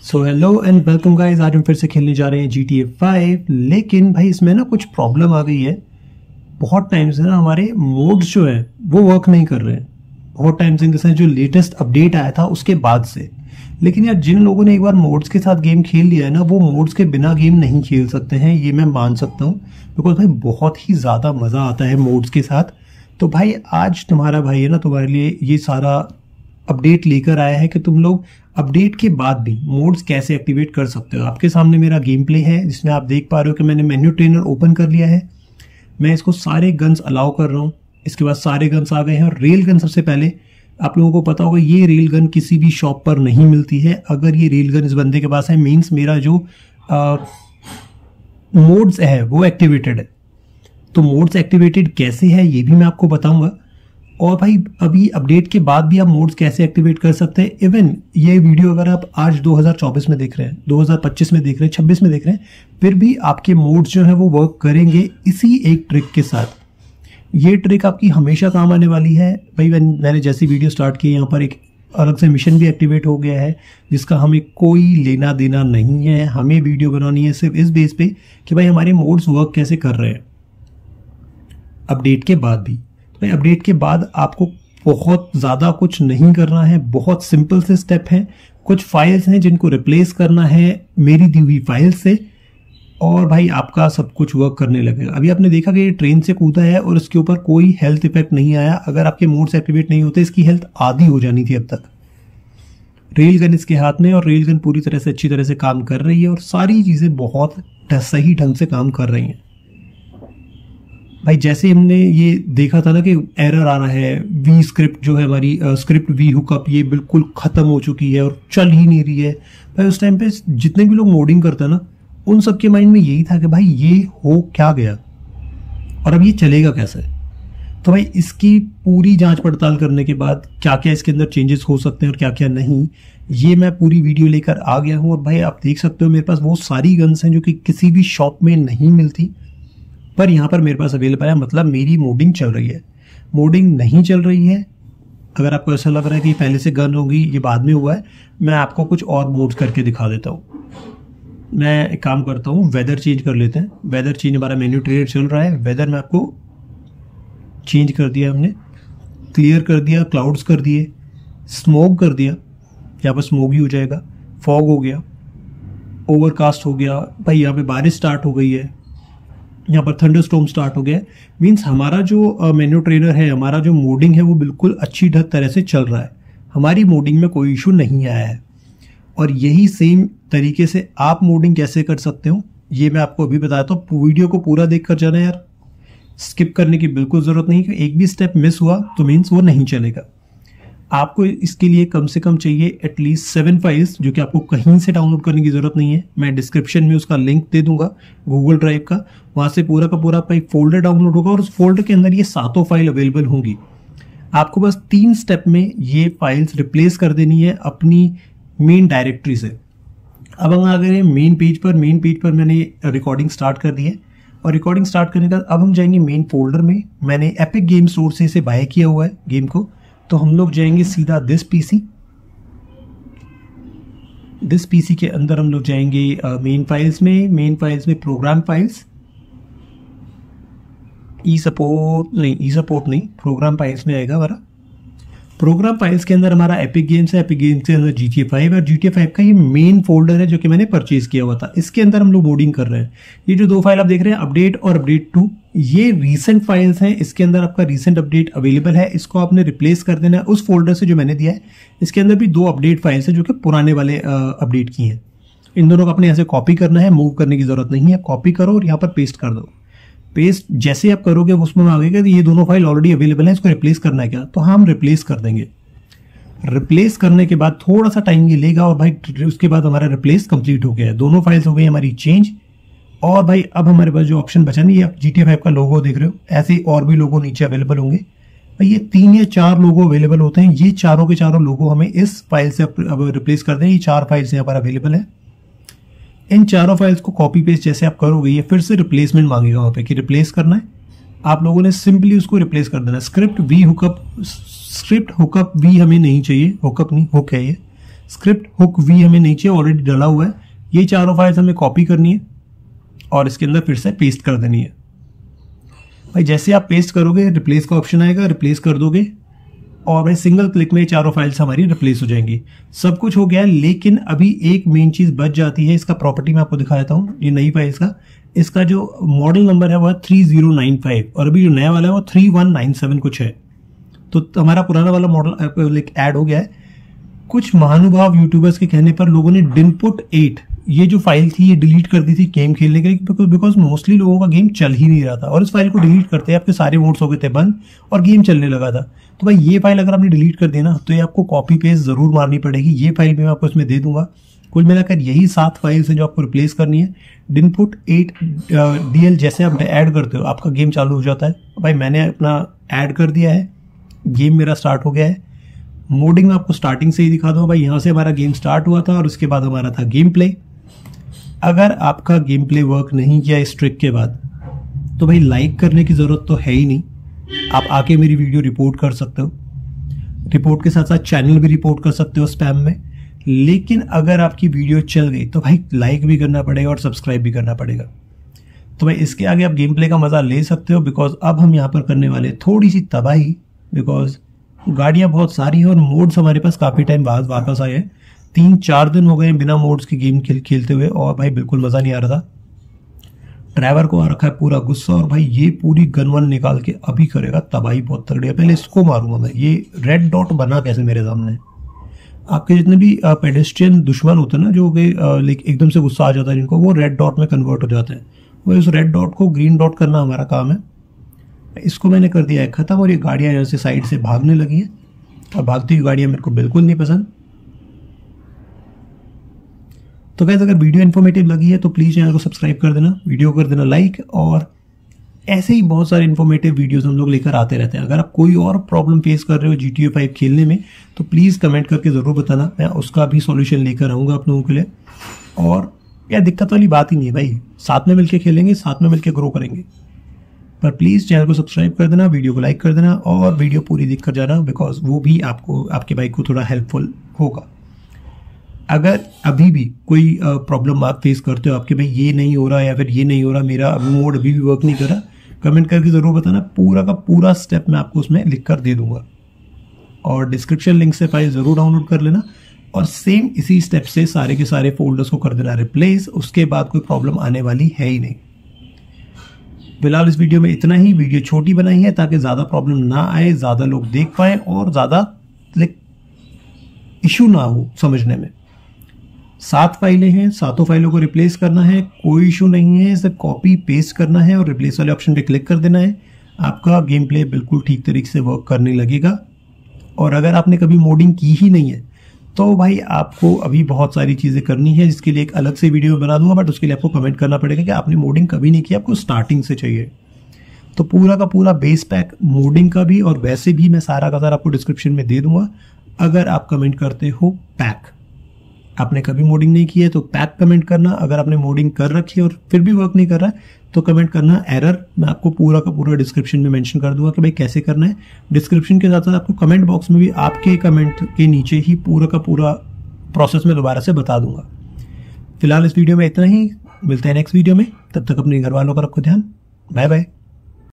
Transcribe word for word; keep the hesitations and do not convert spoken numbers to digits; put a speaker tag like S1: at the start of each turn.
S1: So hello and welcome guys. आज हम फिर से खेलने जा रहे हैं जी टी ए फाइव। लेकिन भाई इसमें ना कुछ प्रॉब्लम आ गई है। बहुत टाइम से ना हमारे मोड्स जो है वो वर्क नहीं कर रहे हैं। बहुत टाइम से जैसे जो लेटेस्ट अपडेट आया था उसके बाद से। लेकिन यार जिन लोगों ने एक बार मोड्स के साथ गेम खेल लिया है ना, वो मोड्स के बिना गेम नहीं खेल सकते हैं, ये मैं मान सकता हूँ। बिकॉज भाई बहुत ही ज़्यादा मज़ा आता है मोड्स के साथ। तो भाई आज तुम्हारा भाई है ना, तुम्हारे लिए ये सारा अपडेट लेकर आया है कि तुम लोग अपडेट के बाद भी मोड्स कैसे एक्टिवेट कर सकते हो। आपके सामने मेरा गेम प्ले है जिसमें आप देख पा रहे हो कि मैंने मेन्यू ट्रेनर ओपन कर लिया है। मैं इसको सारे गन्स अलाउ कर रहा हूँ। इसके बाद सारे गन्स आ गए हैं। और रेल गन सबसे पहले आप लोगों को पता होगा, ये रेल गन किसी भी शॉप पर नहीं मिलती है। अगर ये रेल गन इस बंदे के पास है मीन्स मेरा जो मोड्स है वो एक्टिवेटेड है। तो मोड्स एक्टिवेटेड कैसे है ये भी मैं आपको बताऊंगा। और भाई अभी अपडेट के बाद भी आप मोड्स कैसे एक्टिवेट कर सकते हैं। इवन ये वीडियो अगर आप आज दो हज़ार चौबीस में देख रहे हैं, दो हज़ार पच्चीस में देख रहे हैं, छब्बीस में देख रहे हैं, फिर भी आपके मोड्स जो है वो वर्क करेंगे इसी एक ट्रिक के साथ। ये ट्रिक आपकी हमेशा काम आने वाली है। भाई मैंने जैसी वीडियो स्टार्ट की, यहाँ पर एक अलग से मिशन भी एक्टिवेट हो गया है जिसका हमें कोई लेना देना नहीं है। हमें वीडियो बनानी है सिर्फ इस बेस पे कि भाई हमारे मोड्स वर्क कैसे कर रहे हैं अपडेट के बाद भी। भाई अपडेट के बाद आपको बहुत ज़्यादा कुछ नहीं करना है, बहुत सिंपल से स्टेप हैं। कुछ फाइल्स हैं जिनको रिप्लेस करना है मेरी दी हुई फाइल से, और भाई आपका सब कुछ वर्क करने लगेगा। अभी आपने देखा कि ये ट्रेन से कूदा है और इसके ऊपर कोई हेल्थ इफेक्ट नहीं आया। अगर आपके मोड्स एक्टिवेट नहीं होते इसकी हेल्थ आधी हो जानी थी अब तक। रेल गन इसके हाथ में, और रेल गन पूरी तरह से अच्छी तरह से काम कर रही है और सारी चीज़ें बहुत सही ढंग से काम कर रही हैं। भाई जैसे हमने ये देखा था ना कि एरर आ रहा है, वी स्क्रिप्ट जो है हमारी स्क्रिप्ट वी हुकअप ये बिल्कुल ख़त्म हो चुकी है और चल ही नहीं रही है। भाई उस टाइम पे जितने भी लोग मोडिंग करते हैं ना, उन सबके माइंड में यही था कि भाई ये हो क्या गया और अब ये चलेगा कैसे। तो भाई इसकी पूरी जांच पड़ताल करने के बाद क्या क्या इसके अंदर चेंजेस हो सकते हैं और क्या क्या नहीं, ये मैं पूरी वीडियो लेकर आ गया हूँ। और भाई आप देख सकते हो मेरे पास वो सारी गन्स हैं जो कि किसी भी शॉप में नहीं मिलती, पर यहाँ पर मेरे पास अवेलेबल है। मतलब मेरी मोडिंग चल रही है। मोडिंग नहीं चल रही है, अगर आपको ऐसा लग रहा है कि पहले से गन होगी, ये बाद में हुआ है, मैं आपको कुछ और मोड्स करके दिखा देता हूँ। मैं एक काम करता हूँ, वेदर चेंज कर लेते हैं। वेदर चेंज हमारा मेन्यू ट्रेनर चल रहा है। वेदर में आपको चेंज कर दिया हमने, क्लियर कर दिया, क्लाउड्स कर दिए, स्मोक कर दिया, यहाँ पर स्मोक ही हो जाएगा, फॉग हो गया, ओवरकास्ट हो गया। भाई यहाँ पे बारिश स्टार्ट हो गई है, यहाँ पर थंडरस्टॉर्म स्टार्ट हो गया। मीन्स हमारा जो मेन्यू ट्रेनर है, हमारा जो मोडिंग है वो बिल्कुल अच्छी तरह से चल रहा है। हमारी मोडिंग में कोई इशू नहीं आया है। और यही सेम तरीके से आप मोडिंग कैसे कर सकते हो ये मैं आपको अभी बताता हूँ। वीडियो को पूरा देख कर जाना यार, स्किप करने की बिल्कुल ज़रूरत नहीं कि एक भी स्टेप मिस हुआ तो मीन्स वो नहीं चलेगा। आपको इसके लिए कम से कम चाहिए एटलीस्ट सेवन फाइल्स, जो कि आपको कहीं से डाउनलोड करने की ज़रूरत नहीं है। मैं डिस्क्रिप्शन में उसका लिंक दे दूंगा गूगल ड्राइव का, वहाँ से पूरा का पूरा आपका एक फोल्डर डाउनलोड होगा और उस फोल्डर के अंदर ये सातों फाइल अवेलेबल होंगी। आपको बस तीन स्टेप में ये फाइल्स रिप्लेस कर देनी है अपनी मेन डायरेक्टरी से। अब हम आ गए मेन पेज पर। मेन पेज पर मैंने रिकॉर्डिंग स्टार्ट कर दी है, और रिकॉर्डिंग स्टार्ट करने का अब हम जाएंगे मेन फोल्डर में। मैंने एपिक गेम स्टोर से इसे बाय किया हुआ है गेम को, तो हम लोग जाएंगे सीधा दिस पीसी। दिस पीसी के अंदर हम लोग जाएंगे मेन फाइल्स में। मेन फाइल्स में प्रोग्राम फाइल्स, ई सपोर्ट नहीं, ई सपोर्ट नहीं, प्रोग्राम फाइल्स में आएगा हमारा। प्रोग्राम फाइल्स के अंदर हमारा एपिक गेम्स है। एपिक गेम्स के अंदर जी टी ए फाइव है, और जी टी ए फाइव का ये मेन फोल्डर है जो कि मैंने परचेज किया हुआ था। इसके अंदर हम लोग मोडिंग कर रहे हैं। ये जो दो फाइल आप देख रहे हैं, अपडेट और अपडेट टू, ये रीसेंट फाइल्स हैं। इसके अंदर आपका रीसेंट अपडेट अवेलेबल है। इसको आपने रिप्लेस कर देना है उस फोल्डर से जो मैंने दिया है। इसके अंदर भी दो अपडेट फाइल्स हैं जो कि पुराने वाले अपडेट की हैं। इन दोनों को अपने यहाँ से कॉपी करना है, मूव करने की जरूरत नहीं है। कॉपी करो और यहाँ पर पेस्ट कर दो। पेस्ट जैसे आप करोगे उसमें आगेगा ये दोनों फाइल ऑलरेडी अवेलेबल है, इसको रिप्लेस करना है क्या, तो हम रिप्लेस कर देंगे। रिप्लेस करने के बाद थोड़ा सा टाइम ये लेगा, और भाई उसके बाद हमारा रिप्लेस कंप्लीट हो गया है। दोनों फाइल्स हो गई हमारी चेंज। और भाई अब हमारे पास जो ऑप्शन बचा नहीं, आप जी टी ए फाइव का लोगो देख रहे हो, ऐसे और भी लोगो नीचे अवेलेबल होंगे। भाई ये तीन या चार लोगो अवेलेबल होते हैं। ये चारों के चारों लोगो हमें इस फाइल से अब रिप्लेस कर दें। ये चार फाइल्स यहाँ पर अवेलेबल है। इन चारों फाइल्स को कॉपी पेस्ट जैसे आप करोगे, ये फिर से रिप्लेसमेंट मांगेगा वहाँ पे कि रिप्लेस करना है। आप लोगों ने सिंपली उसको रिप्लेस कर देना। Script V hookup, script hookup V हमें नहीं चाहिए, हुकअप नहीं, हुक है ये। स्क्रिप्ट हुक वी हमें नीचे ऑलरेडी डाला हुआ है। ये चारों फाइल्स हमें कॉपी करनी है और इसके अंदर फिर से पेस्ट कर देनी है। भाई जैसे आप पेस्ट करोगे रिप्लेस का ऑप्शन आएगा, रिप्लेस कर दोगे और भाई सिंगल क्लिक में चारों फाइल्स हमारी रिप्लेस हो जाएंगी। सब कुछ हो गया है, लेकिन अभी एक मेन चीज बच जाती है। इसका प्रॉपर्टी मैं आपको दिखा देता हूँ। ये नई फाइल्स का इसका जो मॉडल नंबर है वो है थ्री जीरो नाइन फाइव और अभी जो नया वाला है वो थ्री वन नाइन सेवन कुछ है। तो हमारा पुराना वाला मॉडल ऐड हो गया है। कुछ महानुभाव यूट्यूबर्स के कहने पर लोगों ने डिनपुट एट ये जो फाइल थी ये डिलीट कर दी थी गेम खेलने के लिए, बिकॉज मोस्टली लोगों का गेम चल ही नहीं रहा था और इस फाइल को डिलीट करते आपके सारे मोड्स हो गए थे बंद और गेम चलने लगा था। तो भाई ये फाइल अगर आपने डिलीट कर देना तो ये आपको कॉपी पेस्ट जरूर मारनी पड़ेगी। ये फाइल भी मैं आपको इसमें दे दूंगा। कुल मिलाकर यही सात फाइल्स हैं जो आपको रिप्लेस करनी है। डिनपुट एट डीएल जैसे आप ऐड करते हो आपका गेम चालू हो जाता है। भाई मैंने अपना ऐड कर दिया है, गेम मेरा स्टार्ट हो गया है। मोडिंग में आपको स्टार्टिंग से ही दिखा दूंगा। भाई यहाँ से हमारा गेम स्टार्ट हुआ था और उसके बाद हमारा था गेम प्ले। अगर आपका गेम प्ले वर्क नहीं किया इस ट्रिक के बाद तो भाई लाइक करने की जरूरत तो है ही नहीं। आप आके मेरी वीडियो रिपोर्ट कर सकते हो, रिपोर्ट के साथ साथ चैनल भी रिपोर्ट कर सकते हो स्पैम में। लेकिन अगर आपकी वीडियो चल गई तो भाई लाइक भी करना पड़ेगा और सब्सक्राइब भी करना पड़ेगा। तो भाई इसके आगे आप गेम प्ले का मजा ले सकते हो, बिकॉज अब हम यहाँ पर करने वाले थोड़ी सी तबाही, बिकॉज गाड़ियां बहुत सारी हैं और मोड्स हमारे पास काफी टाइम बाद वापस आए हैं। तीन चार दिन हो गए बिना मोड्स की गेम खेल खेलते हुए और भाई बिल्कुल मजा नहीं आ रहा था। ड्राइवर को आ रखा है पूरा गुस्सा और भाई ये पूरी गन वन निकाल के अभी करेगा तबाही बहुत तगड़ी है। पहले इसको मारूंगा मैं। ये रेड डॉट बना कैसे मेरे सामने? आपके जितने भी पेडेस्ट्रियन दुश्मन होते हैं ना जो कि एकदम से गुस्सा आ जाता है जिनको, वो रेड डॉट में कन्वर्ट हो जाते हैं। वो इस रेड डॉट को ग्रीन डॉट करना हमारा काम है। इसको मैंने कर दिया है खत्म और ये गाड़ियां यहाँ से साइड से भागने लगी हैं और भागती हुई गाड़ियां मेरे को बिल्कुल नहीं पसंद। तो गाइस अगर वीडियो इन्फॉर्मेटिव लगी है तो प्लीज चैनल को सब्सक्राइब कर देना, वीडियो कर देना लाइक, और ऐसे ही बहुत सारे इन्फॉर्मेटिव वीडियोस हम लोग लेकर आते रहते हैं। अगर आप कोई और प्रॉब्लम फेस कर रहे हो जी टी ए फाइव खेलने में तो प्लीज कमेंट करके जरूर बताना, मैं उसका भी सॉल्यूशन लेकर आऊंगा आप लोगों के लिए। और यार दिक्कत वाली बात ही नहीं है भाई, साथ में मिलकर खेलेंगे, साथ में मिलकर ग्रो करेंगे। पर प्लीज चैनल को सब्सक्राइब कर देना, वीडियो को लाइक कर देना और वीडियो पूरी देख कर जाना, बिकॉज वो भी आपको आपके भाई को थोड़ा हेल्पफुल होगा। अगर अभी भी कोई प्रॉब्लम आप फेस करते हो, आपके भाई ये नहीं हो रहा या फिर ये नहीं हो रहा, मेरा मोड अभी भी वर्क नहीं कर रहा, कमेंट करके जरूर बताना। पूरा का पूरा स्टेप मैं आपको उसमें लिख कर दे दूंगा और डिस्क्रिप्शन लिंक से फाइल जरूर डाउनलोड कर लेना और सेम इसी स्टेप से सारे के सारे फोल्डर्स को कर देना रिप्लेस। उसके बाद कोई प्रॉब्लम आने वाली है ही नहीं। फिलहाल इस वीडियो में इतना ही। वीडियो छोटी बनाई है ताकि ज्यादा प्रॉब्लम ना आए, ज्यादा लोग देख पाए और ज्यादा लाइक इशू ना हो समझने में। सात फाइलें हैं, सातों फाइलों को रिप्लेस करना है, कोई इशू नहीं है। सिर्फ कॉपी पेस्ट करना है और रिप्लेस वाले ऑप्शन पे क्लिक कर देना है। आपका गेम प्ले बिल्कुल ठीक तरीके से वर्क करने लगेगा। और अगर आपने कभी मोडिंग की ही नहीं है तो भाई आपको अभी बहुत सारी चीजें करनी है, जिसके लिए एक अलग से वीडियो बना दूंगा, बट उसके लिए आपको कमेंट करना पड़ेगा कि आपने मोडिंग कभी नहीं किया, आपको स्टार्टिंग से चाहिए। तो पूरा का पूरा बेस पैक मोडिंग का भी और वैसे भी मैं सारा का सारा आपको डिस्क्रिप्शन में दे दूंगा। अगर आप कमेंट करते हो पैक, आपने कभी मोडिंग नहीं की है तो पैक कमेंट करना। अगर आपने मोडिंग कर रखी है और फिर भी वर्क नहीं कर रहा है तो कमेंट करना एरर। मैं आपको पूरा का पूरा डिस्क्रिप्शन में मेंशन कर दूंगा कि भाई कैसे करना है। डिस्क्रिप्शन के साथ साथ आपको कमेंट बॉक्स में भी आपके कमेंट के नीचे ही पूरा का पूरा प्रोसेस में दोबारा से बता दूंगा। फिलहाल इस वीडियो में इतना ही, मिलते हैं नेक्स्ट वीडियो में। तब तक अपने घर वालों का रखो ध्यान। Bye bye.